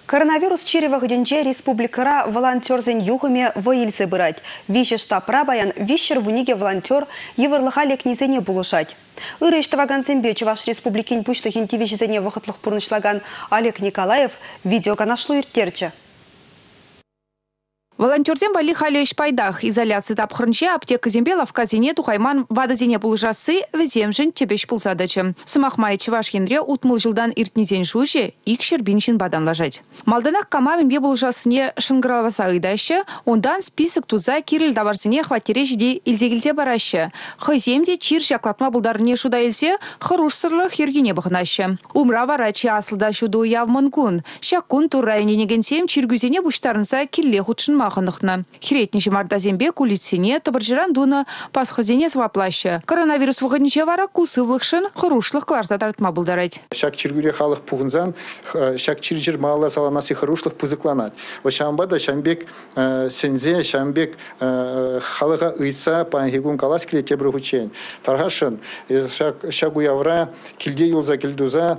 Коронавирус черевах денче республикара волонтерзен югыме воильзе бырать. Вище штабра баян вищер вуниге волонтер еврлыха лекнизене булышать. Ырыштываган зембе Чуваш республикин пуштахин тивижезене вахытлых пурнышлаган Олег Николаев видеога нашло иртерче. Волонтерзем бали халеш пайдах изоляции тапхрнче аптека зембе лавказине тухайман вадазине булжасы веземжен тебеш пулсадачы. Сымахмай Чуваш хенре утмыл жылдан иртнизен жуже ик шербиншин бадан лажать. Малданах камавин бе булжасыне шынгралваса ыдаща, ондан список туза кирил даварсыне хватережиде илзегилте бараща. Хыземде чир жаклатма булдарыне шуда илсе хырушсырлы хиргине бахнаща. Умра варачи асылда шуду явмангун. Шакун туррайне негенсем чиргюзене буштарынса килле худшын маханықна. Хиретниче мардазембе кулицене табаржиран дуна пасхозене сваплаща. Коронавирус выходниче вара кусывлықшын хырушлық кларза тартма булдарать. Шак чиргюре халық пуғынзан, шак чиржир мала саланасы хырушлық пызыкланат. Ошамбада шамбек сензе, шамбек халыға ыйса панхигун калас келе тебрі хучен. Тархашын, шак уявра килде юлза килдуза,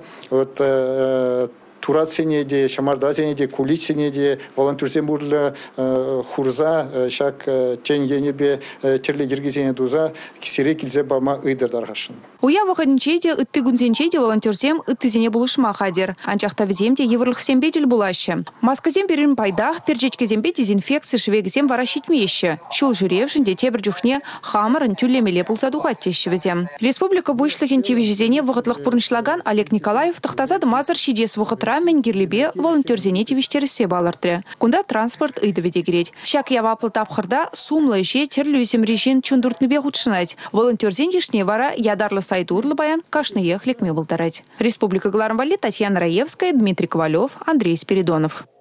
Турат сенеде, Шамарда сенеде, Кулич сенеде, волонтерсен бурлы хурза, шак тен енебе терле ергезене дуза, кисере килзе бама ыйдыр дархашын. Уя вахадничеде, ытты гунзенчеде волонтерсем ыттызене булышма хадер. Анчахта веземде еврлых сембедель булаще. Масказем перин пайдах, перчечкезембе дезинфекции швегзем варащить меще. Шул журевшинде тебр джухне хамарын тюлемеле пулсадухать тещевезем. Республика вышлых интивижезене вахатлых пурнышлаган Олег Николаев тахтазад мазар щидес вахатра мен гирлибе волонтерзене тивиштересе балартре. Кунда транспорт ыйдыведе греть. Шак явапыл тапхырда сумлы же терлюзем режин чундуртныбе худшынать. Волонтерзен ешне вара ядарлы сайдурлы баян кашны ехлик ме бултарать. Республика Гларамбали, Татьяна Раевская, Дмитрий Ковалев, Андрей Спиридонов.